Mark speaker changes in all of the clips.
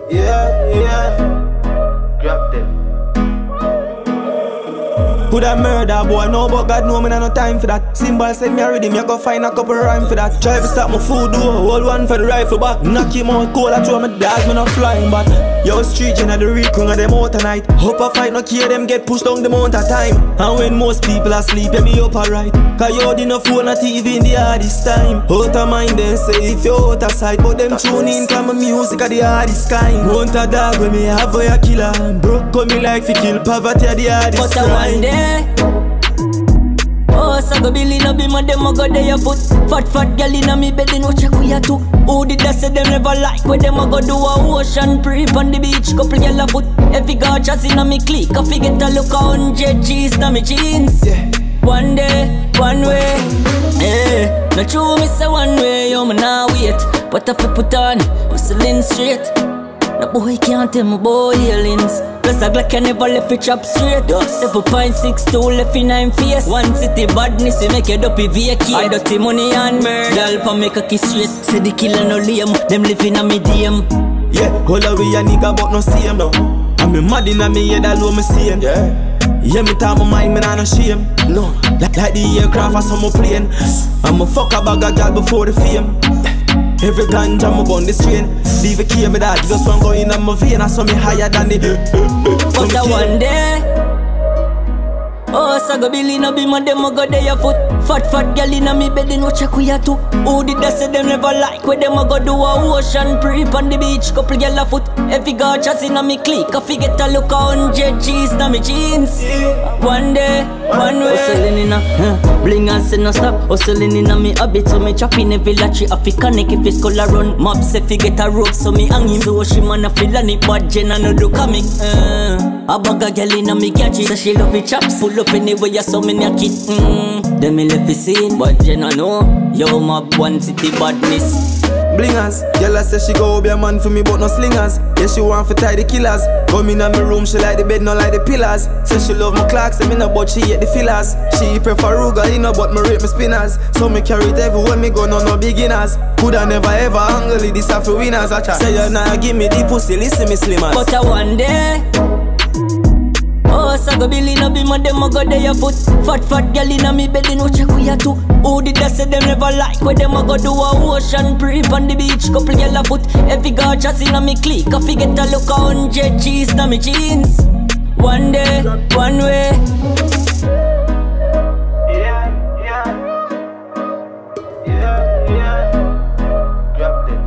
Speaker 1: Grab them.
Speaker 2: Coulda murder boy, no, but God know me nah no time for that. Cymbal said me already, me I go find a couple rhyme for that. Try to stop my food, do hold one for the rifle back. Knock him out cold, I throw my dog, me not flying back. Yo, street Gena the real king of them out tonight. Hope I fight, no care them get pushed down the mount of time. And when most people are asleep, yeah, me up alright. Kyodi no phone or TV in the hardest time. Out of mind then say if you're out of sight, but them tune in cause my music are the hardest kind. Want a dog when me have a killer. Broke on me like fi kill poverty are the hardest crime.
Speaker 3: But one day, oh, so go Billy no be my dem a go there your foot. Fat girl inna me bed no check who ya to. Who did that say them never like where them a go do a ocean trip on the beach? Couple girl a foot. Every gorgeous inna me clique. I forget to look 100 G's na me jeans. One day, one way. No true me say one way, yo me nah wait. But if I put on, hustling straight. No boy can't tell me boy aliens. Plus a Glock can never left it chop straight. 7.62 left in 9 face. One city badness we make your dopey vacate. I dirty money and murder. Girl pa make a kiss straight. Say the killer no lame. Them living a medium.
Speaker 2: Yeah, hold away a nigga but no see him now. I'm mad inna me head alone me see him. Yeah, me talk my mind, me nah no shame. No, like the aircraft or some plane. I'ma fuck a bag of girl before the fame. Every ganja me bun this train. Leave a key me that just one go in on my vein. I saw me higher than the
Speaker 3: But a one day, oh, so go Billy no be my dem a go there your foot. Fat girl inna me bed no check who ya to. Who did that say them never like where them a go do a ocean trip on the beach? Couple girl a foot. Every gorgeous inna me clique. I forget to look 100 G's na me jeans. One day, one way. Hustling inna, bling and say no stop. Hustling inna me habit, so me chopping every latchy. Africanic if it's color run. Mob say fi get a rope, so me hang him. So she man a feel on it, but Gena no do comic. A bag of girl inna me gadget, so she love it chops. Pull up anywhere you saw me knock it. Them me left the scene, but Gena know. Yo mob one city badness.
Speaker 2: Blingers, girl I say she go be a man for me but no slingers. Yeah, she want to tie the killers. Come in on my room, she like the bed, not like the pillars. Say she love my clocks, say me no but she hate the fillers. She prefer Ruga, you know but me rate my spinners. So me carry it everywhere me go, no beginners. Coulda never ever angle it, this a for winners. I try. Say you nah give me the pussy, listen me slimmers.
Speaker 3: But a one day, oh, so go Billy no be my dem a go there your foot. Fat girl inna me bed no check who ya to. Who did that say them never like where them a go do a ocean trip on the beach? Couple girl a foot. Every gorgeous inna me clique. I forget to look 100 G's na me jeans. One day, one way.
Speaker 1: Grab them.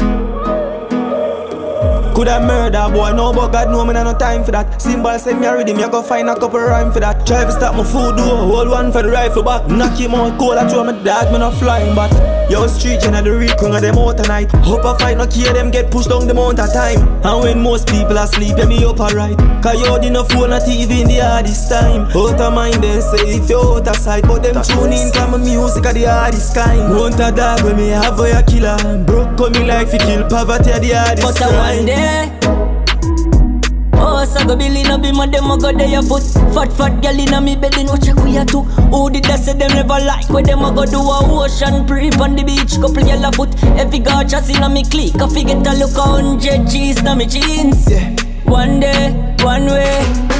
Speaker 2: Coulda murder boy, no, but God know me nah no time for that. Cymbal said me already, me I go find a couple rhyme for that. Try to stop my food, do hold one for the rifle back. Knock him out cold, I throw my dog, me not flying back. Yo, street Gena the real king of them out tonight. Hope I fight, no care them get pushed down the mount of time. And when most people are asleep, yeah, me up alright. Kyodi no phone or TV in the hardest time. Out of mind then say if you're out of sight, but them tune in cause my music are the hardest kind. Want a dog when me have a killer. Broke on me like fi kill poverty are the hardest
Speaker 3: But a one day, oh, so go Billy no be my dem a go there your foot. Fat girl inna me bed no check who ya to. Who did that say them never like where them a go do a ocean trip on the beach? Couple girl a foot. Every gorgeous inna me clique. I forget to look 100 G's na me jeans. One day, one way.